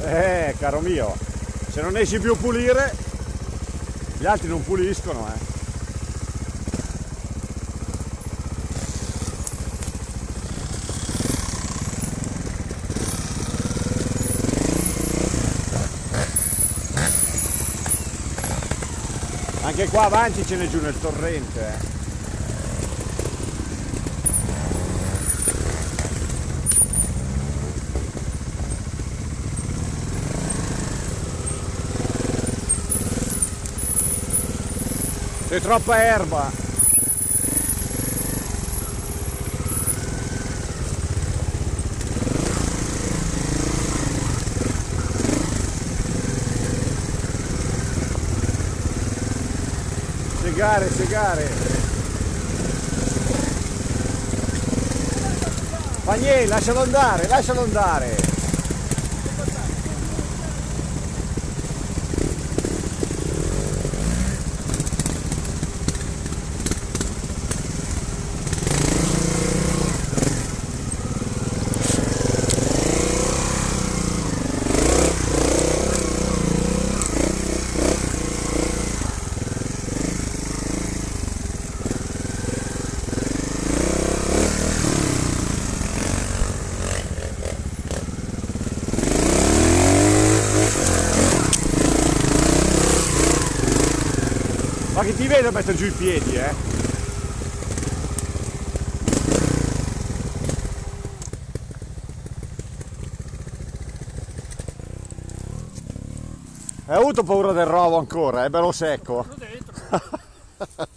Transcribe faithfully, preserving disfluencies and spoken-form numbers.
Eh, caro mio, se non esci più a pulire, gli altri non puliscono, eh. Anche qua avanti ce n'è giù nel torrente, eh. C'è troppa erba. Segare, segare. Fa niente, lascialo andare, lascialo andare. Ma che ti vedo mettere giù i piedi, eh? Hai avuto paura del rovo ancora, è bello secco. Dentro.